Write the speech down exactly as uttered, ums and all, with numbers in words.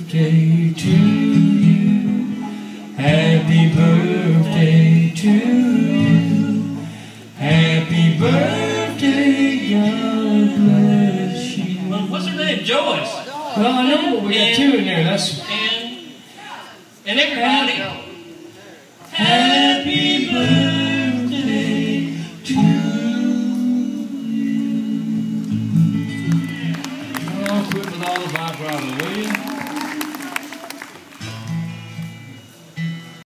birthday to you. Happy birthday to you. Happy birthday, God bless you. Well, what's her name? Joyce. Well, I know, but we got two in there. That's And, and everybody. happy birthday to you. Oh, quit with all the vibrato.